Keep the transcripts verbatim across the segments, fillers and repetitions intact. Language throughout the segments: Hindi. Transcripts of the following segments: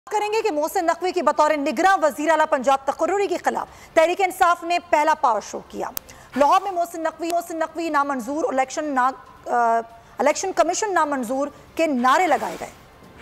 करेंगे कि मोहसिन नकवी की बतौर निगरां वज़ीर आला पंजाब तकर्रुरी के खिलाफ तहरीक इंसाफ ने पहला पावर शो किया। लाहौर में मोहसिन नकवी मोहसिन नकवी नामंजूर, इलेक्शन ना इलेक्शन कमीशन नामंजूर के नारे लगाए गए।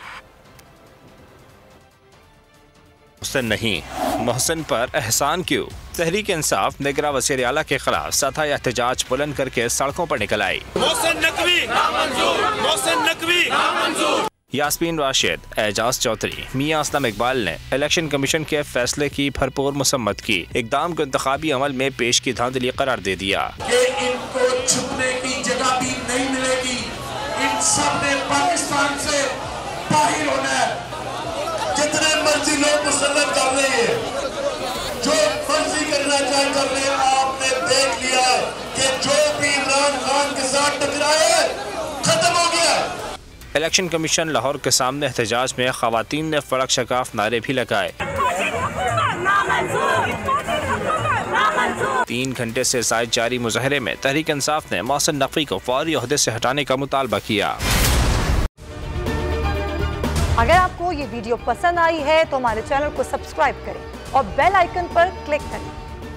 मोहसिन नहीं, मोहसिन पर एहसान क्यों? तहरीक इंसाफ निगरां वज़ीर आला के खिलाफ सतह एहतजाज बुलंद करके सड़कों पर निकल आई। मोहसिन नकवी नामंजूर, मोहसिन नकवी नामंजूर। यास्मीन राशिद, एजाज चौधरी, मियां असलम इकबाल ने इलेक्शन कमीशन के फैसले की भरपूर मुसम्मत की। इक़दाम को इंतखाबी अमल में पेश की धांधली करार दे दिया। कि इनको छुपने की जगह भी नहीं मिलेगी। इन सब ने पाकिस्तान से बाहर होना है। जितने मर्जी लोग मुसल्लत कर रहे हैं, जो फर्जी करना चाहे कर रहे हैं, आपने देख लिया कि जो भी इमरान खान के साथ टकराए खत्म हो गया। इलेक्शन कमीशन लाहौर के सामने एहतजाज में खवातीन ने फड़क शकाफ नारे भी लगाए। तीन घंटे से जायद जारी मुजाहरे में तहरीक इंसाफ ने मोहसिन नकवी को फौरी ओहदे से हटाने का मुतालबा किया। अगर आपको ये वीडियो पसंद आई है तो हमारे चैनल को सब्सक्राइब करें और बेल आइकन पर क्लिक करें।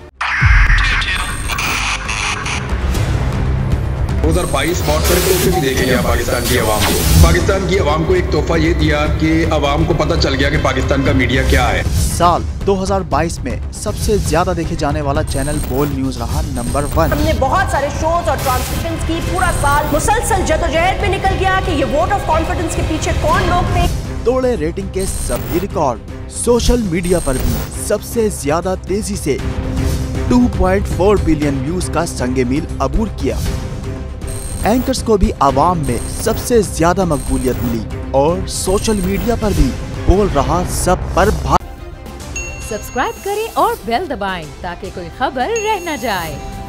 दो हज़ार बाईस बहुत सारे तोहफे भी देखे गया पाकिस्तान की आवाम को। पाकिस्तान की आवाम को एक तोहफा ये दिया कि आवाम को पता चल गया कि पाकिस्तान का मीडिया क्या है। साल दो हज़ार बाईस में सबसे ज्यादा देखे जाने वाला चैनल बोल्ड न्यूज रहा नंबर वन। हमने बहुत सारे शोज और ट्रांसमिशंस की। पूरा साल मुसलसल जदोजहद में निकल गया कि ये वोट ऑफ कॉन्फिडेंस के पीछे कौन लोग थे। तोड़े रेटिंग के सभी रिकॉर्ड। सोशल मीडिया पर भी सबसे ज्यादा तेजी से दो पॉइंट चार बिलियन व्यूज का संगे मील अबूर किया। एंकर्स को भी आवाम में सबसे ज्यादा मकबूलियत मिली और सोशल मीडिया पर भी बोल रहा सब पर भारी। सब्सक्राइब करें और बेल दबाएं ताकि कोई खबर रह न जाए।